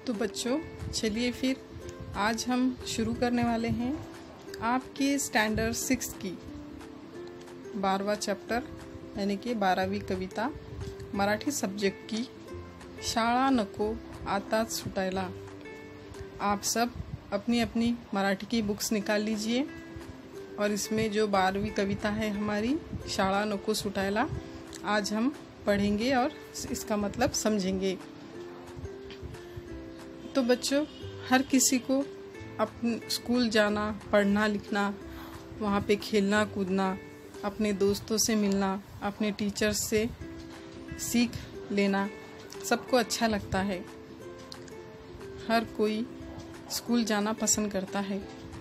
तो बच्चों चलिए फिर आज हम शुरू करने वाले हैं आपके स्टैंडर्ड 6 की 12वां चैप्टर यानी कि 12वीं कविता मराठी सब्जेक्ट की शाळा नको आताच सुटायला। आप सब अपनी अपनी मराठी की बुक्स निकाल लीजिए और इसमें जो 12वीं कविता है हमारी शाळा नको सुटायला आज हम पढ़ेंगे और इसका मतलब समझेंगे। तो बच्चों हर किसी को अपने स्कूल जाना, पढ़ना लिखना, वहाँ पे खेलना कूदना, अपने दोस्तों से मिलना, अपने टीचर्स से सीख लेना सबको अच्छा लगता है। हर कोई स्कूल जाना पसंद करता है।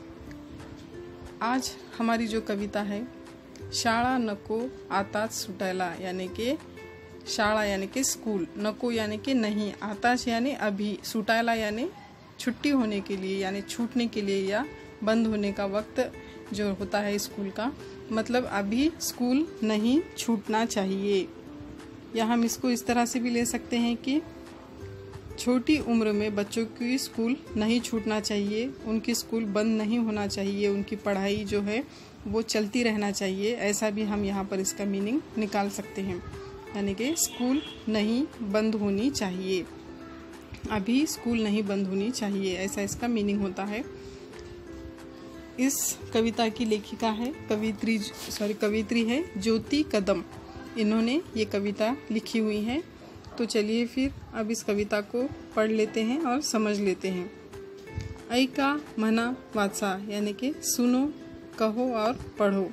आज हमारी जो कविता है शाळा नको आताच सुटायला यानी कि शाळा यानी कि स्कूल, नको यानी कि नहीं, आताच यानी अभी, सुटायला यानी छुट्टी होने के लिए यानी छूटने के लिए या बंद होने का वक्त जो होता है स्कूल का, मतलब अभी स्कूल नहीं छूटना चाहिए। या हम इसको इस तरह से भी ले सकते हैं कि छोटी उम्र में बच्चों की स्कूल नहीं छूटना चाहिए, उनकी स्कूल बंद नहीं होना चाहिए, उनकी पढ़ाई जो है वो चलती रहना चाहिए। ऐसा भी हम यहाँ पर इसका मीनिंग निकाल सकते हैं, यानी कि स्कूल नहीं बंद होनी चाहिए, अभी स्कूल नहीं बंद होनी चाहिए, ऐसा इसका मीनिंग होता है। इस कविता की लेखिका है कवित्री है ज्योति कदम। इन्होंने ये कविता लिखी हुई है। तो चलिए फिर अब इस कविता को पढ़ लेते हैं और समझ लेते हैं। ऐका म्हणा वाचा यानी कि सुनो, कहो और पढ़ो।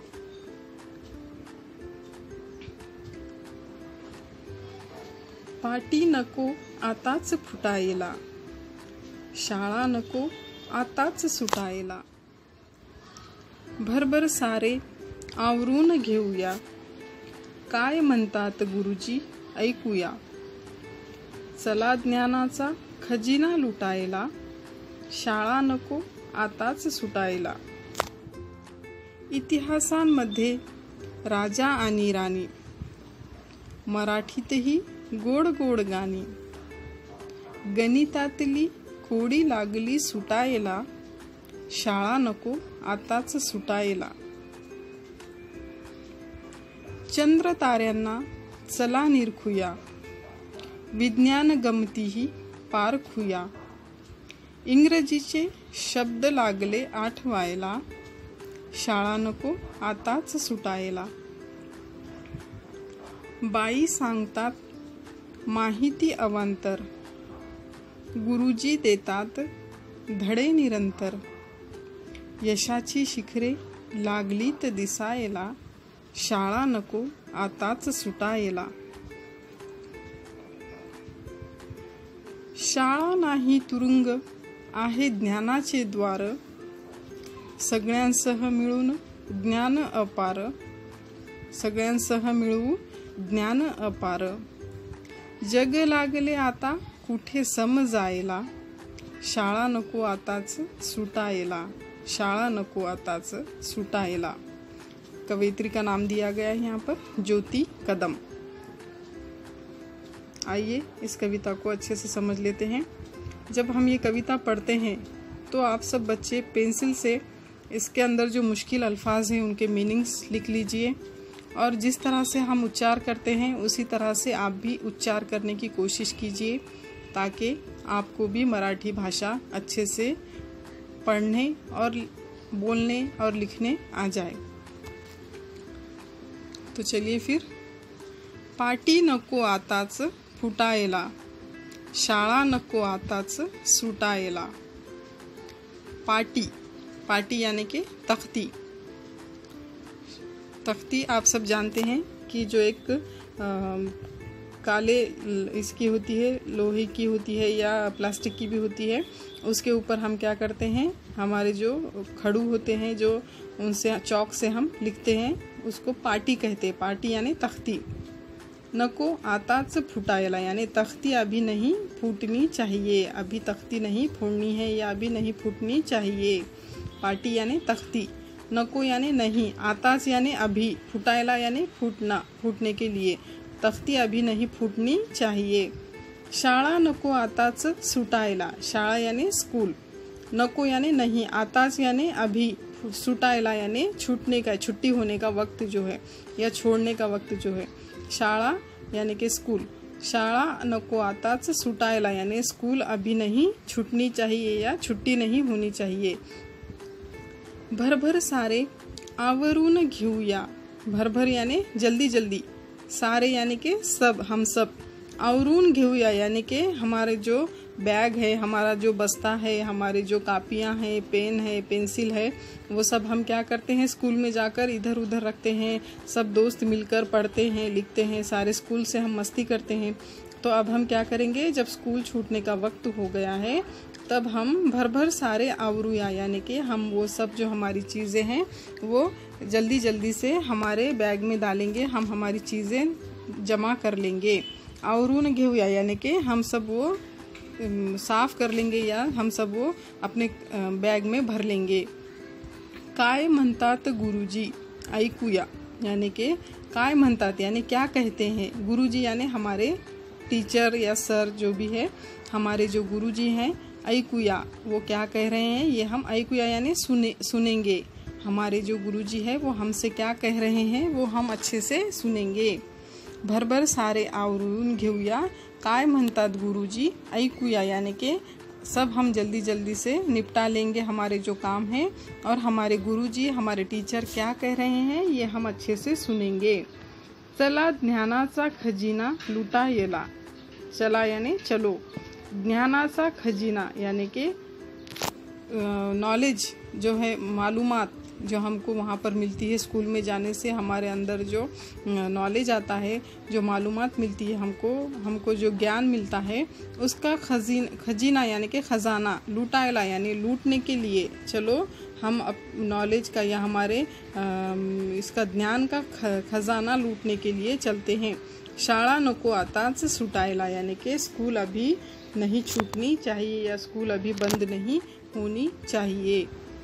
पाटी नको आताच फुटायला, शाळा नको आताच सुटायला। भरभर सारे आवरून घेऊया, काय म्हणतात गुरुजी ऐकूया। चला ज्ञानाचा खजिना लुटायला, शाळा नको आताच सुटायला। इतिहासांमध्ये राजा आणि राणी, मराठीतही गोड गोड गाणी। गणितातली कोडी लागली सुटायला, शाळा नको आताच सुटायला। चंद्र ताऱ्यांना चला निरखूया, विज्ञान गमतीही पारखूया। इंग्रजीचे शब्द लागले आठवायला, शाळा नको आताच सुटायला। बाई सांगतात माहिती अवांतर, गुरुजी देतात धडे निरंतर। यशाची शिखरे लागलीत दिसायला, शाळा नको आताच सुटायला। शाळा नाही तुरुंग आहे ज्ञानाचे द्वार, सगळ्यांसह मिळून ज्ञान अपार। सगळ्यांसह मिळवू ज्ञान अपार। जग लागले आता कुठे समजायला, शाळा नको आताच सुटायला। शाळा नको आताच सुटायला। कवित्री का नाम दिया गया है यहाँ पर ज्योति कदम। आइए इस कविता को अच्छे से समझ लेते हैं। जब हम ये कविता पढ़ते हैं तो आप सब बच्चे पेंसिल से इसके अंदर जो मुश्किल अल्फाज हैं उनके मीनिंग्स लिख लीजिए और जिस तरह से हम उच्चार करते हैं उसी तरह से आप भी उच्चार करने की कोशिश कीजिए ताकि आपको भी मराठी भाषा अच्छे से पढ़ने और बोलने और लिखने आ जाए। तो चलिए फिर। पाटी नको आताच फुटायला, शाळा नको आताच सुटायला। पाटी, पाटी यानी कि तख्ती। तख्ती आप सब जानते हैं कि जो एक काले इसकी होती है, लोहे की होती है या प्लास्टिक की भी होती है। उसके ऊपर हम क्या करते हैं, हमारे जो खड़ू होते हैं जो उनसे चौक से हम लिखते हैं, उसको पाटी कहते हैं। पाटी यानी तख्ती। नको आताच फुटायला यानी तख्ती अभी नहीं फूटनी चाहिए, अभी तख्ती नहीं फोड़नी है या अभी नहीं फूटनी चाहिए। पाटी यानी तख्ती। नको यानी नहीं, आताच यानी अभी, फुटायला यानी फूटना, फूटने के लिए। तख्ती अभी नहीं फूटनी चाहिए। शाळा नको आताच सुटायला, शाळा यानी स्कूल, नको यानी नहीं, आताच यानी अभी, सुटायला यानी छूटने का, छुट्टी होने का वक्त जो है या छोड़ने का वक्त जो है। शाळा यानी कि स्कूल, शाळा नको आताच सुटायला यानी स्कूल अभी नहीं छूटनी चाहिए या छुट्टी नहीं होनी चाहिए। भरभर सारे आवरून घेऊया, भरभर यानी जल्दी जल्दी, सारे यानी कि सब, हम सब, आवरून घेऊया यानी कि हमारे जो बैग है, हमारा जो बस्ता है, हमारे जो कापियाँ हैं, पेन है, पेंसिल है, वो सब हम क्या करते हैं स्कूल में जाकर इधर उधर रखते हैं। सब दोस्त मिलकर पढ़ते हैं, लिखते हैं, सारे स्कूल से हम मस्ती करते हैं। तो अब हम क्या करेंगे, जब स्कूल छूटने का वक्त हो गया है तब हम भर भर सारे आवरूया यानी कि हम वो सब जो हमारी चीज़ें हैं वो जल्दी जल्दी से हमारे बैग में डालेंगे, हम हमारी चीज़ें जमा कर लेंगे। आवरून घेऊया यानी कि हम सब वो साफ कर लेंगे या हम सब वो अपने बैग में भर लेंगे। काय म्हणतात गुरुजी ऐकूया यानी कि काय म्हणतात यानी क्या कहते हैं, गुरुजी यानी हमारे टीचर या सर जो भी है, हमारे जो गुरुजी हैं, ऐकूया वो क्या कह रहे हैं, ये हम ऐकूया यानी सुनेंगे। हमारे जो गुरुजी है वो हमसे क्या कह रहे हैं वो हम अच्छे से सुनेंगे। भरभर सारे आवरून घेऊया, काय म्हणतात गुरुजी ऐकूया यानी कि सब हम जल्दी जल्दी से निपटा लेंगे हमारे जो काम हैं और हमारे गुरुजी, हमारे टीचर क्या कह रहे हैं ये हम अच्छे से सुनेंगे। चला ज्ञानाचा खजिना लुटायला, चला यानी चलो, ज्ञानाचा खजिना यानी कि नॉलेज जो है, मालूमात जो हमको वहाँ पर मिलती है, स्कूल में जाने से हमारे अंदर जो नॉलेज आता है, जो मालूमात मिलती है हमको जो ज्ञान मिलता है, उसका खजीना यानी कि ख़जाना, लूटायला यानी लूटने के लिए चलो हम नॉलेज का या हमारे इसका ज्ञान का खजाना लूटने के लिए चलते हैं। शाळा नको आताच सुटायला यानी कि स्कूल अभी नहीं छूटनी चाहिए या स्कूल अभी बंद नहीं होनी चाहिए।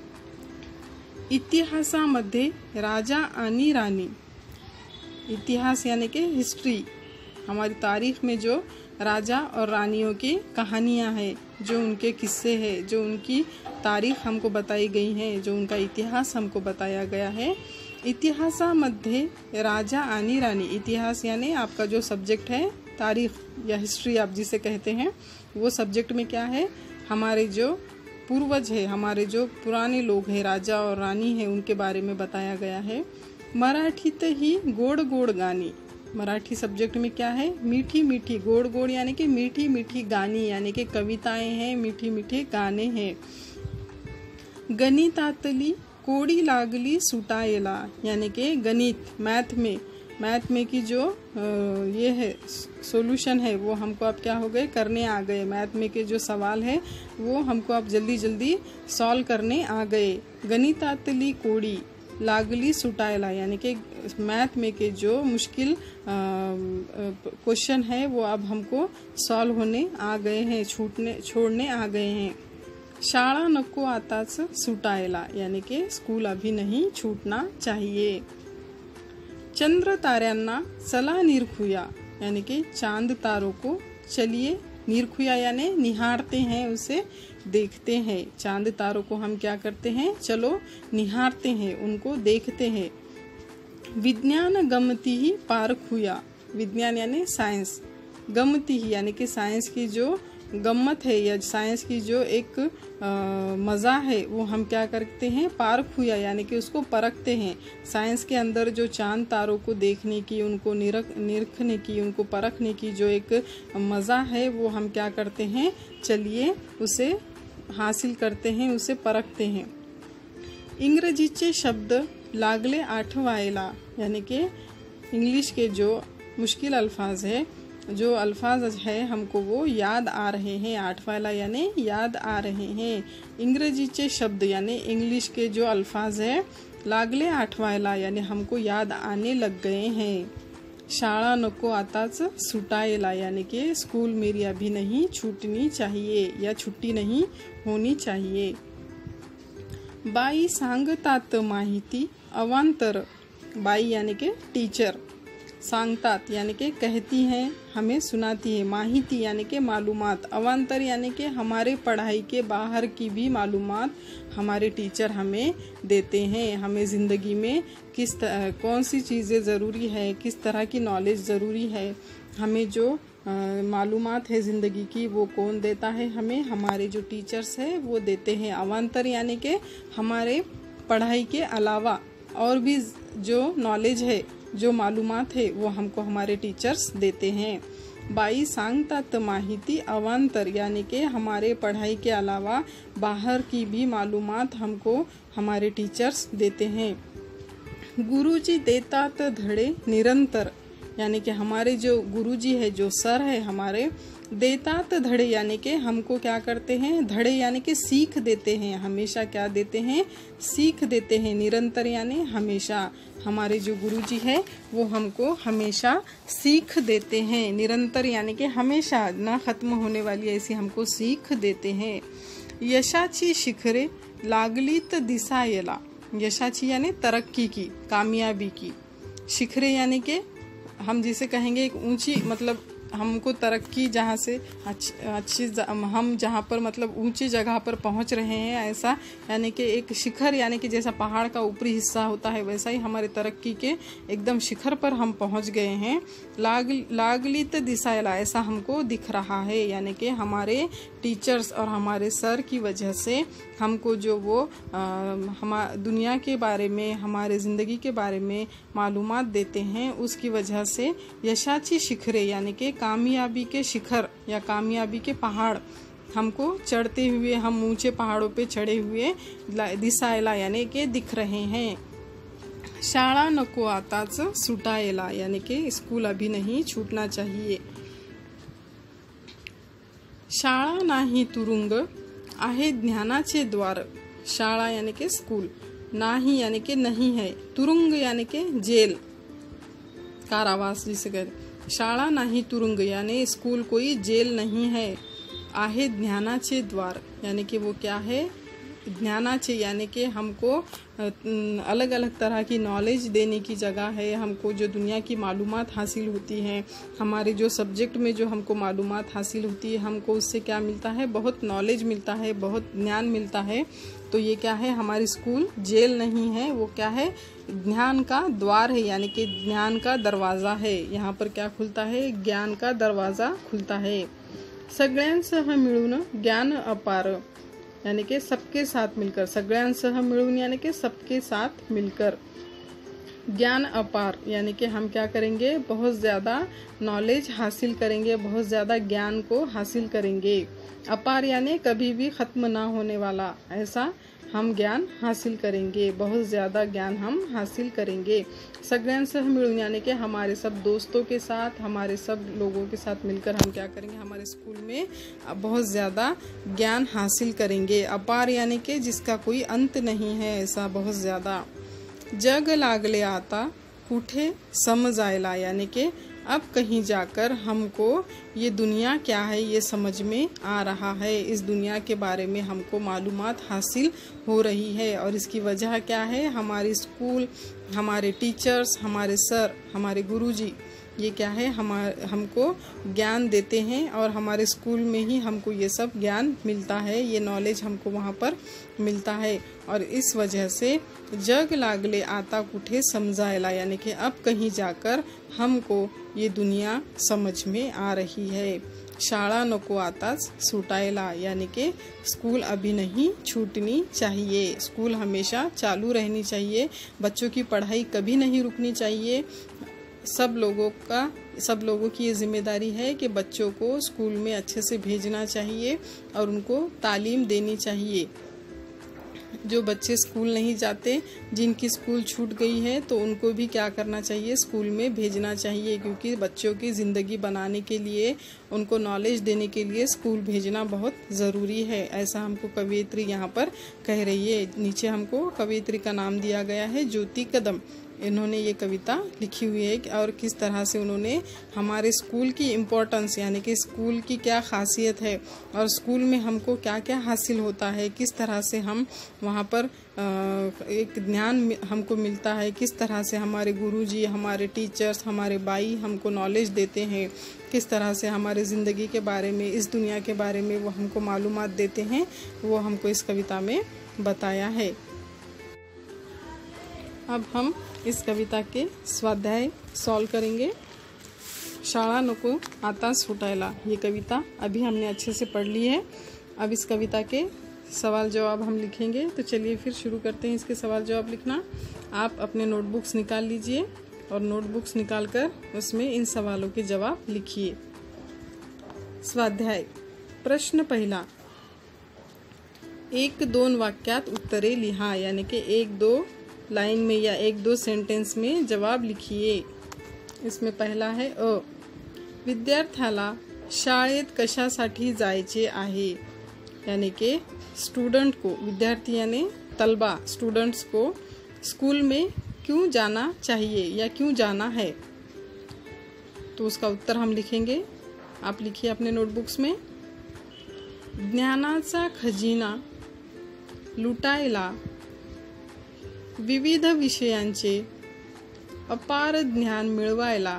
इतिहासामध्ये राजा आणि रानी, इतिहास यानी कि हिस्ट्री, हमारी तारीख में जो राजा और रानियों की कहानियाँ हैं, जो उनके किस्से हैं, जो उनकी तारीख हमको बताई गई है, जो उनका इतिहास हमको बताया गया है। इतिहासामध्ये राजा आणि रानी, इतिहास यानी आपका जो सब्जेक्ट है, तारीख या हिस्ट्री आप जिसे कहते हैं, वो सब्जेक्ट में क्या है, हमारे जो पूर्वज है, हमारे जो पुराने लोग हैं, राजा और रानी है, उनके बारे में बताया गया है। मराठीत ही गोड गोड गानी, मराठी सब्जेक्ट में क्या है, मीठी मीठी, गोड गोड यानी कि मीठी मीठी गानी यानी कि कविताएं हैं, मीठी मीठी गाने हैं। गणितातली कोडी लागली सुटायला यानी कि गणित, मैथ में की जो ये है सॉल्यूशन है वो हमको अब क्या हो गए, करने आ गए। मैथ में के जो सवाल है वो हमको अब जल्दी जल्दी सॉल्व करने आ गए। गणितातली कोडी लागली सुटायला यानी कि मैथ में के जो मुश्किल क्वेश्चन है वो अब हमको सॉल्व होने आ गए हैं, छोड़ने आ गए हैं। शाळा नको आताच सुटायला यानी कि स्कूल अभी नहीं छूटना चाहिए। चंद्र ताऱ्यांना चला निरखुया यानी कि चांद तारों को चलिए निरखुया यानी निहारते हैं, उसे देखते हैं। चांद तारों को हम क्या करते हैं, चलो निहारते हैं, उनको देखते हैं। विज्ञान गमती ही पारखुया, विज्ञान यानी साइंस, गमती ही यानी कि साइंस की जो गम्मत है या साइंस की जो एक मज़ा है वो हम क्या करते हैं, पारखुया यानी कि उसको परखते हैं। साइंस के अंदर जो चांद तारों को देखने की, उनको निरखने की, उनको परखने की जो एक मज़ा है वो हम क्या करते हैं, चलिए उसे हासिल करते हैं, उसे परखते हैं। इंग्रजीचे शब्द लागले आठवायला यानी कि इंग्लिश के जो मुश्किल अल्फाज है, जो अल्फाज है हमको वो याद आ रहे हैं, आठवाला यानी याद आ रहे हैं। इंग्रजीचे शब्द यानी इंग्लिश के जो अल्फाज है, लागले आठवायला यानी हमको याद आने लग गए हैं। शाळा नको आताच सुटायला यानी कि स्कूल मेरी अभी नहीं छूटनी चाहिए या छुट्टी नहीं होनी चाहिए। बाई सांगतात माहिती अवांतर, बाई यानी कि टीचर सांगतात यानी कि कहती हैं, हमें सुनाती है। माहिती यानी कि मालूमात। अवांतर यानी कि हमारे पढ़ाई के बाहर की भी मालूमात हमारे टीचर हमें देते हैं। हमें ज़िंदगी में कौन सी चीज़ें ज़रूरी है, किस तरह की नॉलेज ज़रूरी है, हमें जो मालूमात है ज़िंदगी की वो कौन देता है हमें, हमारे जो टीचर्स हैं वो देते हैं। अवांतर यानी कि हमारे पढ़ाई के अलावा और भी जो नॉलेज है, जो मालूमात है वो हमको हमारे टीचर्स देते हैं। बाई सांगतात माहिती अवांतर यानी कि हमारे पढ़ाई के अलावा बाहर की भी मालूमात हमको हमारे टीचर्स देते हैं। गुरुजी देतात धड़े निरंतर यानी कि हमारे जो गुरुजी है, जो सर है हमारे, देतात धड़े यानी कि हमको क्या करते हैं, धड़े यानी कि सीख देते हैं। हमेशा क्या देते हैं, सीख देते हैं। निरंतर यानी हमेशा। हमारे जो गुरुजी है वो हमको हमेशा सीख देते हैं। निरंतर यानी कि हमेशा, ना खत्म होने वाली ऐसी हमको सीख देते हैं। यशाची शिखरे लागलीत दिसायला। यशाची यानी तरक्की की, कामयाबी की। शिखरे यानी कि हम जिसे कहेंगे एक ऊंची, मतलब हमको तरक्की जहाँ से अच्छी हम जहाँ पर मतलब ऊंची जगह पर पहुँच रहे हैं, ऐसा यानी कि एक शिखर यानी कि जैसा पहाड़ का ऊपरी हिस्सा होता है वैसा ही हमारे तरक्की के एकदम शिखर पर हम पहुँच गए हैं। लागलित दिसायला ऐसा हमको दिख रहा है यानी कि हमारे टीचर्स और हमारे सर की वजह से हमको जो वो दुनिया के बारे में, हमारे ज़िंदगी के बारे में मालूमात देते हैं, उसकी वजह से यशाची शिखरे यानी कि कामयाबी के शिखर या कामयाबी के पहाड़ हमको चढ़ते हुए, हम ऊंचे पहाड़ों पे चढ़े हुए दिसायला यानी कि दिख रहे हैं। शाळा नको आताच सुटायला यानी कि स्कूल अभी नहीं छूटना चाहिए। शाळा नाही तुरुंग आहे ज्ञानाचे द्वार। शाळा यानी कि स्कूल, नाही यानी कि नहीं है, तुरुंग यानी कि जेल, कारावास जिसे कहते। शाळा नाही तुरुंग यानी स्कूल कोई जेल नहीं है। आहे ज्ञानाचे द्वार यानी कि वो क्या है, ज्ञानाचे यानी कि हमको अलग अलग तरह की नॉलेज देने की जगह है। हमको जो दुनिया की मालूमात हासिल होती हैं, हमारे जो सब्जेक्ट में जो हमको मालूमात हासिल होती है, हमको उससे क्या मिलता है, बहुत नॉलेज मिलता है, बहुत ज्ञान मिलता है। तो ये क्या है, हमारी स्कूल जेल नहीं है, वो क्या है, ज्ञान का द्वार है यानी कि ज्ञान का दरवाज़ा है। यहाँ पर क्या खुलता है, ज्ञान का दरवाज़ा खुलता है। सगळ्यांसह मिळून ज्ञान अपार यानी कि सबके साथ मिलकर। सगळ्यांसह मिळून यानी कि सबके साथ मिलकर। ज्ञान अपार यानी कि हम क्या करेंगे, बहुत ज़्यादा नॉलेज हासिल करेंगे, बहुत ज़्यादा ज्ञान को हासिल करेंगे। अपार यानी कभी भी ख़त्म ना होने वाला, ऐसा हम ज्ञान हासिल करेंगे, बहुत ज़्यादा ज्ञान हम हासिल करेंगे। सगळ्यांसह मिळून यानी कि हमारे सब दोस्तों के साथ, हमारे सब लोगों के साथ मिलकर हम क्या करेंगे, हमारे स्कूल में बहुत ज़्यादा ज्ञान हासिल करेंगे। अपार यानी कि जिसका कोई अंत नहीं है, ऐसा बहुत ज़्यादा। जग लागले आता कुठे समजायला यानी कि अब कहीं जाकर हमको ये दुनिया क्या है ये समझ में आ रहा है। इस दुनिया के बारे में हमको मालूमात हासिल हो रही है और इसकी वजह क्या है, हमारी स्कूल, हमारे टीचर्स, हमारे सर, हमारे गुरुजी, ये क्या है, हमको ज्ञान देते हैं और हमारे स्कूल में ही हमको ये सब ज्ञान मिलता है, ये नॉलेज हमको वहाँ पर मिलता है। और इस वजह से जग लागले आता कुठे समजायला यानी कि अब कहीं जाकर हमको ये दुनिया समझ में आ रही है। शाळा नको आताच सुटायला यानी कि स्कूल अभी नहीं छूटनी चाहिए, स्कूल हमेशा चालू रहनी चाहिए, बच्चों की पढ़ाई कभी नहीं रुकनी चाहिए। सब लोगों की ये जिम्मेदारी है कि बच्चों को स्कूल में अच्छे से भेजना चाहिए और उनको तालीम देनी चाहिए। जो बच्चे स्कूल नहीं जाते, जिनकी स्कूल छूट गई है, तो उनको भी क्या करना चाहिए, स्कूल में भेजना चाहिए, क्योंकि बच्चों की ज़िंदगी बनाने के लिए, उनको नॉलेज देने के लिए स्कूल भेजना बहुत ज़रूरी है। ऐसा हमको कवयित्री यहाँ पर कह रही है। नीचे हमको कवयित्री का नाम दिया गया है ज्योति कदम। इन्होंने ये कविता लिखी हुई है और किस तरह से उन्होंने हमारे स्कूल की इम्पोर्टेंस यानी कि स्कूल की क्या खासियत है और स्कूल में हमको क्या क्या हासिल होता है, किस तरह से हम वहाँ पर एक ज्ञान हमको मिलता है, किस तरह से हमारे गुरुजी, हमारे टीचर्स, हमारे भाई हमको नॉलेज देते हैं, किस तरह से हमारे ज़िंदगी के बारे में, इस दुनिया के बारे में वो हमको मालूमात देते हैं, वो हमको इस कविता में बताया है। अब हम इस कविता के स्वाध्याय सॉल्व करेंगे। शाळा नको आता सुटायला, ये कविता अभी हमने अच्छे से पढ़ ली है। अब इस कविता के सवाल जवाब हम लिखेंगे। तो चलिए फिर शुरू करते हैं इसके सवाल जवाब लिखना। आप अपने नोटबुक्स निकाल लीजिए और नोटबुक्स निकाल कर उसमें इन सवालों के जवाब लिखिए। स्वाध्याय प्रश्न पहिला, 1-2 वाक्यात उत्तरे लिहा, यानी कि 1-2 लाइन में या 1-2 सेंटेंस में जवाब लिखिए। इसमें पहला है अ, विद्यार्थ्याला शाळेत कशासाठी जायचे आहे, यानी कि स्टूडेंट को, विद्यार्थी यानी तलबा, स्टूडेंट्स को स्कूल में क्यों जाना चाहिए या क्यों जाना है। तो उसका उत्तर हम लिखेंगे। आप लिखिए अपने नोटबुक्स में। ज्ञानाचा खजिना लुटायला, विविध विषयांचे अपार ज्ञान मिळवायला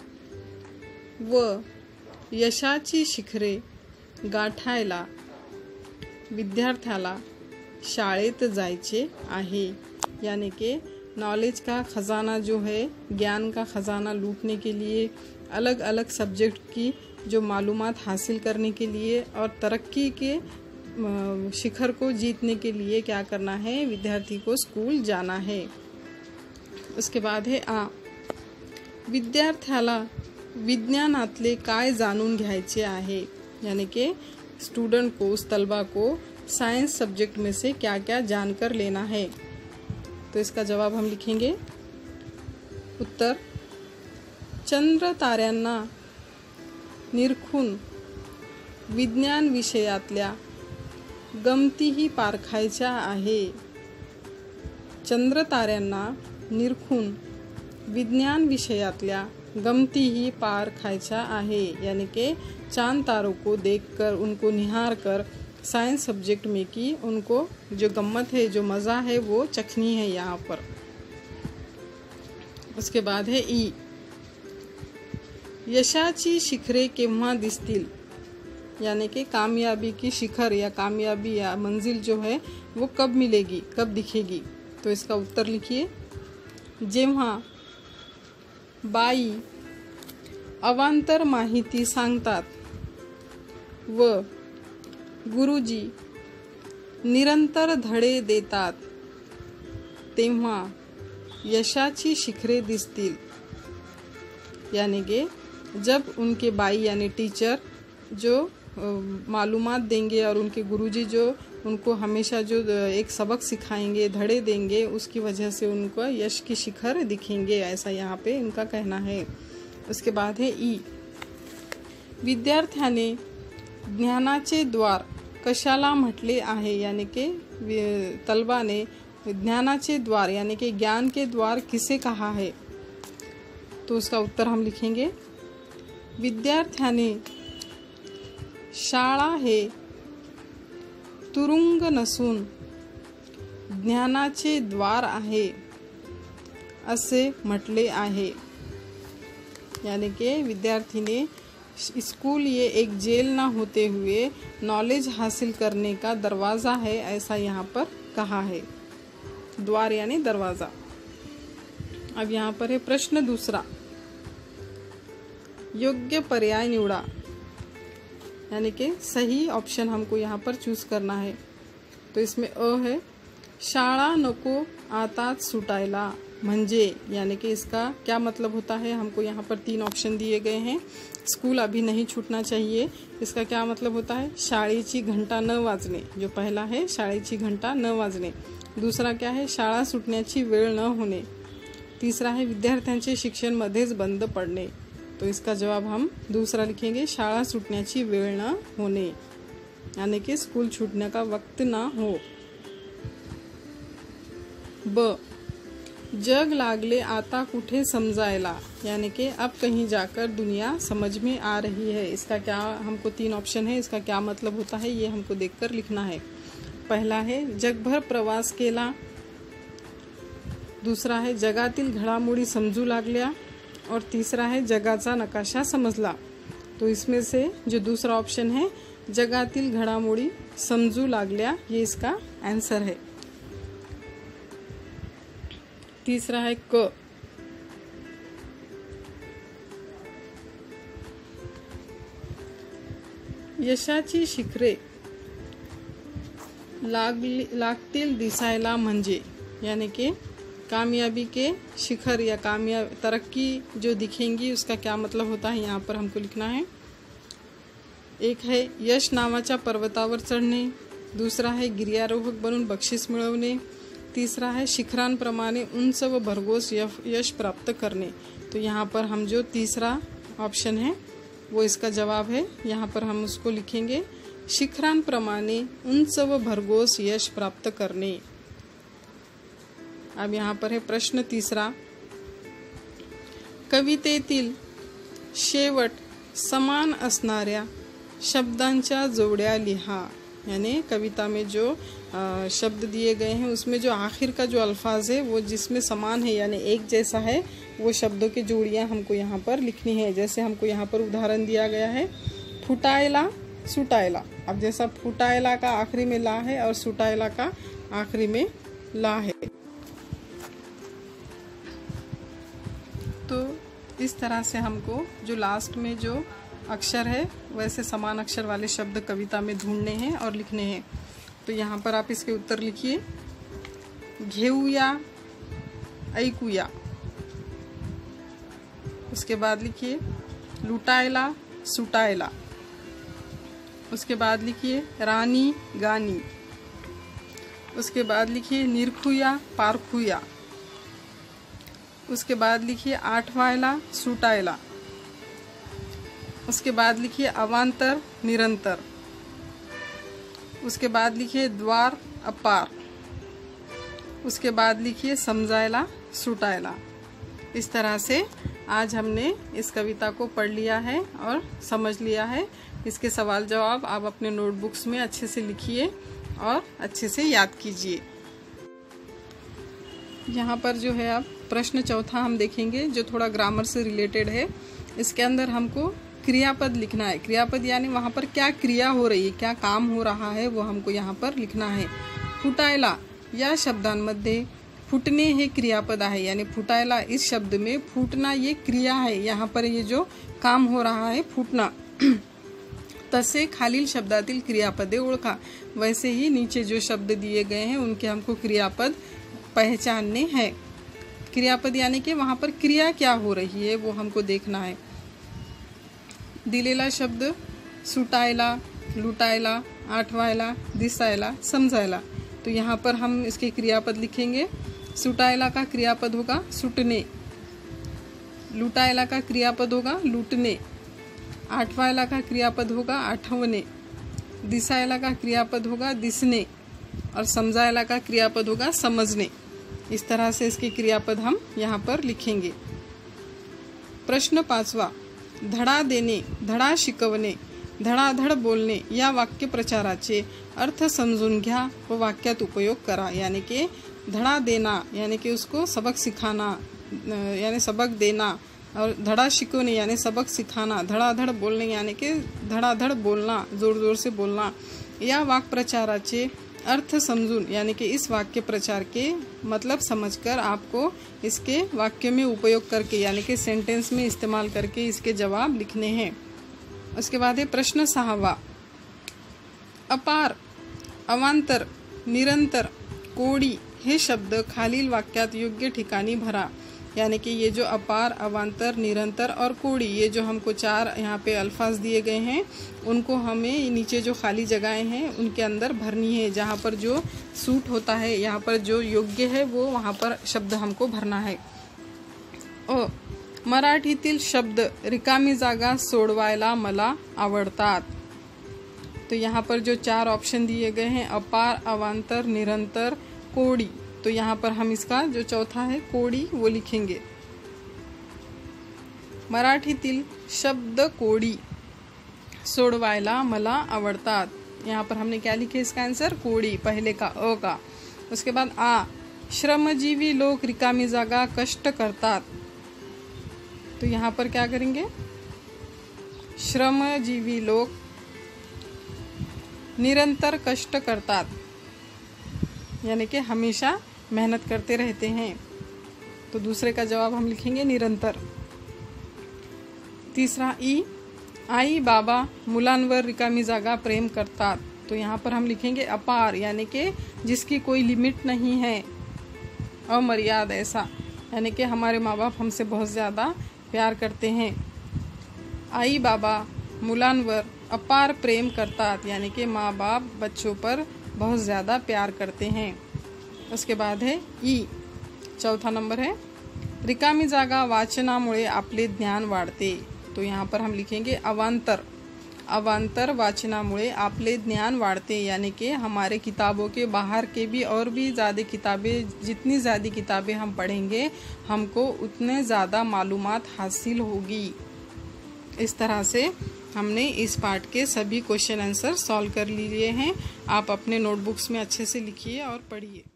व यशाची शिखरे गाठायला विद्यार्थ्याला शाळेत जायचे आहे, यानी कि नॉलेज का ख़जाना जो है, ज्ञान का ख़जाना लूटने के लिए, अलग अलग सब्जेक्ट की जो मालूमात हासिल करने के लिए और तरक्की के शिखर को जीतने के लिए क्या करना है, विद्यार्थी को स्कूल जाना है। उसके बाद है आ, विद्यार्थ्याला विज्ञानातले काय जाणून घ्यायचे आहे, यानी कि स्टूडेंट को, उस तलबा को साइंस सब्जेक्ट में से क्या क्या जानकर लेना है। तो इसका जवाब हम लिखेंगे। उत्तर, चंद्र ताऱ्यांना निरखून विज्ञान विषयातल्या गमतीही पारखायच्या आहे। चंद्र ताऱ्यांना निरखून विज्ञान विषयातल्या गमतीही पारखायच्या आहे, यानी कि चांद तारों को देखकर, उनको निहार कर साइंस सब्जेक्ट में की उनको जो गम्मत है, जो मज़ा है, वो चखनी है यहाँ पर। उसके बाद है ई, यशाची शिखरे केव्हा दिसतील, यानी कि कामयाबी की शिखर या कामयाबी या मंजिल जो है वो कब मिलेगी, कब दिखेगी। तो इसका उत्तर लिखिए। जेव्हा बाई अवांतर माहिती सांगतात व गुरुजी निरंतर धडे देतात, तेव्हा यशाची शिखरे दिसतील, यानी कि जब उनके बाई यानी टीचर जो मालूमात देंगे और उनके गुरुजी जो उनको हमेशा जो एक सबक सिखाएंगे, धड़े देंगे, उसकी वजह से उनको यश की शिखर दिखेंगे, ऐसा यहाँ पे इनका कहना है। उसके बाद है ई, विद्यार्थ्याने ज्ञानाचे द्वार कशाला म्हटले आहे, यानी कि तलबा ने ज्ञानाचे द्वार यानी कि ज्ञान के द्वार किसे कहा है। तो उसका उत्तर हम लिखेंगे। विद्यार्थ्याने शाळा हे तुरुंग नसून ज्ञानाचे द्वार आहे असे म्हटले आहे, यानी कि विद्यार्थी ने स्कूल ये एक जेल ना होते हुए नॉलेज हासिल करने का दरवाज़ा है, ऐसा यहाँ पर कहा है। द्वार यानी दरवाज़ा। अब यहाँ पर है प्रश्न दूसरा, योग्य पर्याय निवडा, यानी कि सही ऑप्शन हमको यहाँ पर चूज करना है। तो इसमें अ है, शाळा नको आताच सुटायला म्हणजे, यानी कि इसका क्या मतलब होता है, हमको यहाँ पर 3 ऑप्शन दिए गए हैं। स्कूल अभी नहीं छूटना चाहिए, इसका क्या मतलब होता है, शाळेची घंटा न वाजणे, जो पहला है शाळेची घंटा न वाजणे। दूसरा क्या है, शाळा सुटण्याची वेळ न होणे। तीसरा है विद्यार्थ्यांचे शिक्षण मध्येच बंद पड़ने। तो इसका जवाब हम दूसरा लिखेंगे, शाळा छूटण्याची वेळ न होने, यानी कि स्कूल छूटने का वक्त ना हो। ब, जग लागले आता कुठे समजायला, यानी कि अब कहीं जाकर दुनिया समझ में आ रही है। इसका क्या, हमको 3 ऑप्शन है, इसका क्या मतलब होता है ये हमको देखकर लिखना है। पहला है जगभर प्रवास केला, दूसरा है जगातील घडामोडी समजू लागल्या, और तीसरा है जगाचा नकाशा समजला। तो इसमें से जो दूसरा ऑप्शन है जगातील घडामोडी समजू लागल्या, ये इसका आंसर है। तीसरा है क, यशाची शिखरे लागतील दिसायला म्हणजे, यानी कि कामयाबी के शिखर या कामयाब तरक्की जो दिखेंगी उसका क्या मतलब होता है, यहाँ पर हमको लिखना है। एक है यश नावाच्या पर्वतावर चढणे, दूसरा है गिर्यारोहक बनून बक्षीस मिळवणे, तीसरा है शिखरांप्रमाणे उंच व भरघोस यश प्राप्त करने। तो यहाँ पर हम जो तीसरा ऑप्शन है वो इसका जवाब है। यहाँ पर हम उसको लिखेंगे शिखरांप्रमाणे उंच व भरघोस यश प्राप्त करने। अब यहाँ पर है प्रश्न तीसरा, कवितेतील शेवट समान असणाऱ्या शब्दांच्या जोड्या लिहा, यानी कविता में जो शब्द दिए गए हैं उसमें जो आखिर का जो अल्फाज है वो जिसमें समान है यानी एक जैसा है, वो शब्दों की जोड़ियां हमको यहाँ पर लिखनी है। जैसे हमको यहाँ पर उदाहरण दिया गया है फुटायला सुटायला। अब जैसा फुटायला का आखिरी में ला है और सुटायला का आखिरी में ला है, तो इस तरह से हमको जो लास्ट में जो अक्षर है वैसे समान अक्षर वाले शब्द कविता में ढूंढने हैं और लिखने हैं। तो यहाँ पर आप इसके उत्तर लिखिए, घेऊया, ऐकूया, उसके बाद लिखिए लुटायला सुटायला, उसके बाद लिखिए रानी गानी, उसके बाद लिखिए निरखुया पारखुया, उसके बाद लिखिए आठवायला सुटायला, उसके बाद लिखिए अवांतर निरंतर, उसके बाद लिखिए द्वार अपार, उसके बाद लिखिए समझायला सुटायला। इस तरह से आज हमने इस कविता को पढ़ लिया है और समझ लिया है। इसके सवाल जवाब आप अपने नोटबुक्स में अच्छे से लिखिए और अच्छे से याद कीजिए। यहाँ पर जो है आप प्रश्न चौथा हम देखेंगे जो थोड़ा ग्रामर से रिलेटेड है। इसके अंदर हमको क्रियापद लिखना है। क्रियापद यानी वहाँ पर क्या क्रिया हो रही है, क्या काम हो रहा है, वो हमको यहाँ पर लिखना है। फुटायला या शब्दांमध्ये फुटणे हे क्रियापद आहे, यानी फुटायला इस शब्द में फूटना ये क्रिया है। यहाँ पर ये जो काम हो रहा है फूटना, तसे खालील शब्दातील क्रियापदे ओळखा। वैसे ही नीचे जो शब्द दिए गए हैं उनके हमको क्रियापद पहचानने हैं। क्रियापद यानी कि वहाँ पर क्रिया क्या हो रही है वो हमको देखना है। दिलेला शब्द सुटायला, लुटायला, आठवायला, दिसायला, समझायला, तो यहाँ पर हम इसके क्रियापद लिखेंगे। सुटायला का क्रियापद होगा सुटने, लुटायला का क्रियापद होगा लूटने, आठवायला का क्रियापद होगा आठवने, दिसायला का क्रियापद होगा दिसने और समझायला का क्रियापद होगा समझने। इस तरह से इसके क्रियापद हम यहाँ पर लिखेंगे। प्रश्न 5वां, धडा देणे, धडा शिकवणे, धडाधड बोलणे या वाक्य प्रचाराचे अर्थ समजून घ्या व वाक्यात उपयोग करा। यानी कि धड़ा देना यानी कि उसको सबक सिखाना यानी सबक देना, और धड़ा शिकवणे यानी सबक सिखाना, धडाधड बोलणे यानी कि धडाधड बोलना, जोर जोर से बोलना, या वाक्य प्रचाराचे अर्थ समझून यानी कि इस वाक्य प्रचार के मतलब समझकर आपको इसके वाक्य में उपयोग करके यानी कि सेंटेंस में इस्तेमाल करके इसके जवाब लिखने हैं। उसके बाद है प्रश्न 6वां, अपार, अवांतर, निरंतर, कोडी हे शब्द खालील वाक्यात योग्य ठिकाणी भरा। यानी कि ये जो अपार, अवांतर, निरंतर और कोडी, ये जो हमको 4 यहाँ पे अल्फाज दिए गए हैं, उनको हमें नीचे जो खाली जगहें हैं उनके अंदर भरनी है। जहाँ पर जो सूट होता है, यहाँ पर जो योग्य है वो वहाँ पर शब्द हमको भरना है। मराठीतील शब्द रिकामी जागा सोडवायला मला आवडतात। तो यहाँ पर जो 4 ऑप्शन दिए गए हैं अपार, अवांतर, निरंतर, कोडी, तो यहाँ पर हम इसका जो चौथा है कोडी वो लिखेंगे। मराठीतील शब्द कोडी सोडवायला मला आवडतात। यहाँ पर हमने क्या लिखे इसका आंसर कोडी, पहले का अ का। उसके बाद आ, श्रमजीवी लोग रिकामी जागा कष्ट करतात। तो यहाँ पर क्या करेंगे, श्रमजीवी लोग निरंतर कष्ट करतात, यानी कि हमेशा मेहनत करते रहते हैं। तो दूसरे का जवाब हम लिखेंगे निरंतर। तीसरा ई, आई बाबा मुलांवर रिकामी जागा प्रेम करतात। तो यहाँ पर हम लिखेंगे अपार, यानी कि जिसकी कोई लिमिट नहीं है, अमर्याद ऐसा, यानी कि हमारे माँ बाप हमसे बहुत ज़्यादा प्यार करते हैं। आई बाबा मुलांवर अपार प्रेम करतात, यानी कि माँ बाप बच्चों पर बहुत ज़्यादा प्यार करते हैं। उसके बाद है ई, चौथा नंबर है रिकामी जागा वाचनामुळे आपले ज्ञान वाढते। तो यहाँ पर हम लिखेंगे अवांतर, अवांतर वाचनामुळे आपले ज्ञान वाढते, यानी कि हमारे किताबों के बाहर के भी और भी ज़्यादा किताबें, जितनी ज़्यादा किताबें हम पढ़ेंगे हमको उतने ज़्यादा मालूमात हासिल होगी। इस तरह से हमने इस पार्ट के सभी क्वेश्चन आंसर सॉल्व कर लिए हैं। आप अपने नोटबुक्स में अच्छे से लिखिए और पढ़िए।